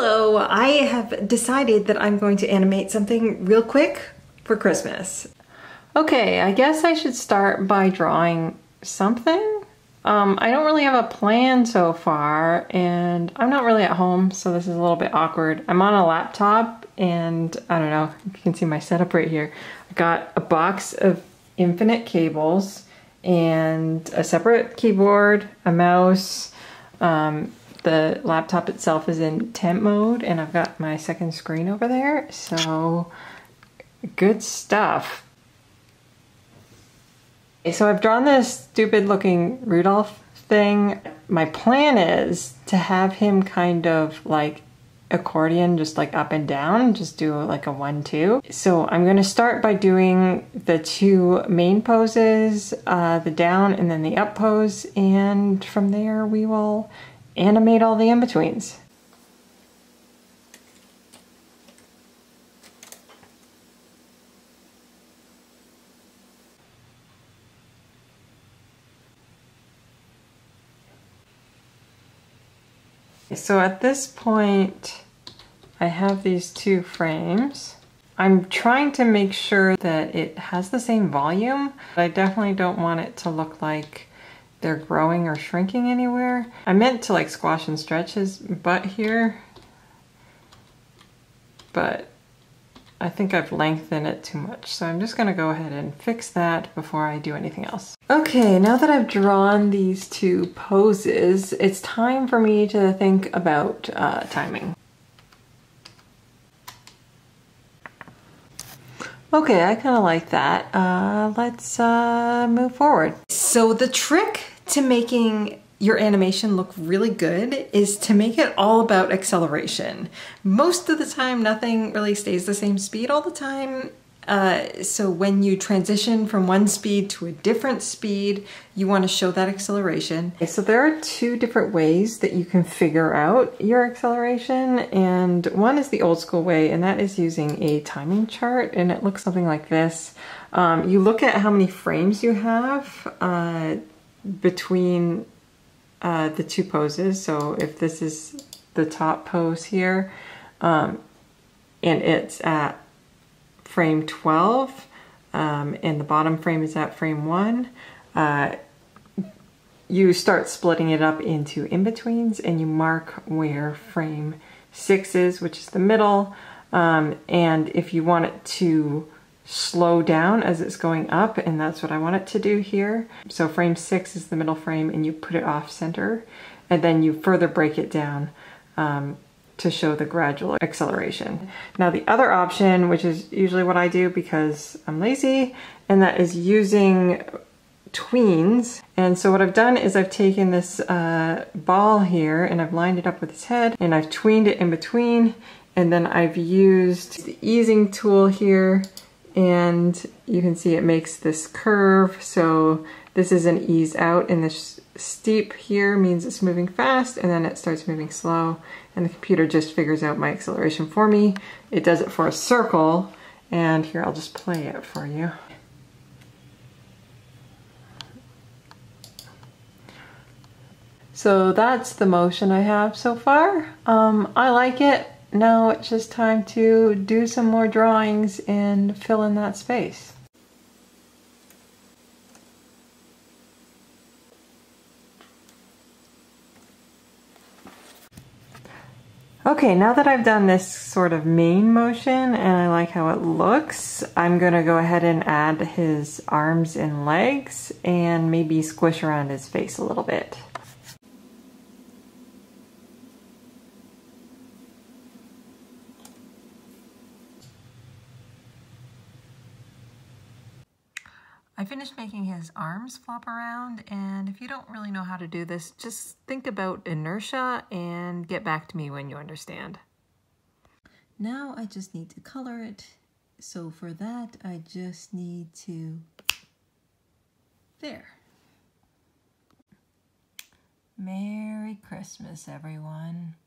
Hello, I have decided that I'm going to animate something real quick for Christmas. Okay, I guess I should start by drawing something. I don't really have a plan so far, and I'm not really at home, so this is a little bit awkward. I'm on a laptop, and I don't know, you can see my setup right here. I got a box of infinite cables, and a separate keyboard, a mouse. The laptop itself is in temp mode, and I've got my second screen over there, so good stuff. So I've drawn this stupid looking Rudolph thing. My plan is to have him kind of like accordion, just like up and down, just do like a 1-2. So I'm going to start by doing the two main poses, the down and then the up pose, and from there we will animate all the in-betweens. So at this point, I have these two frames. I'm trying to make sure that it has the same volume. I definitely don't want it to look like they're growing or shrinking anywhere. I meant to like squash and stretch his butt here, but I think I've lengthened it too much. So I'm just gonna go ahead and fix that before I do anything else. Okay, now that I've drawn these two poses, it's time for me to think about timing. Okay, I kind of like that. Let's move forward. So the trick to making your animation look really good is to make it all about acceleration. Most of the time, nothing really stays the same speed all the time. So when you transition from one speed to a different speed, you want to show that acceleration. Okay, so there are two different ways that you can figure out your acceleration, and one is the old school way, and that is using a timing chart, and it looks something like this. You look at how many frames you have between the two poses. So if this is the top pose here, and it's at frame 12, and the bottom frame is at frame 1, you start splitting it up into in-betweens, and you mark where frame 6 is, which is the middle, and if you want it to slow down as it's going up, and that's what I want it to do here. So frame 6 is the middle frame, and you put it off center, and then you further break it down to show the gradual acceleration. Now the other option, which is usually what I do because I'm lazy, and that is using tweens. And so what I've done is I've taken this ball here, and I've lined it up with its head, and I've tweened it in between, and then I've used the easing tool here, and you can see it makes this curve. So this is an ease out, and this steep here means it's moving fast, and then it starts moving slow, and the computer just figures out my acceleration for me. It does it for a circle, and here I'll just play it for you. So that's the motion I have so far. I like it. Now it's just time to do some more drawings and fill in that space. Okay, now that I've done this sort of main motion and I like how it looks, I'm gonna go ahead and add his arms and legs and maybe squish around his face a little bit. I finished making his arms flop around, and if you don't really know how to do this, just think about inertia and get back to me when you understand. Now I just need to color it. So for that, I just need to... There. Merry Christmas, everyone.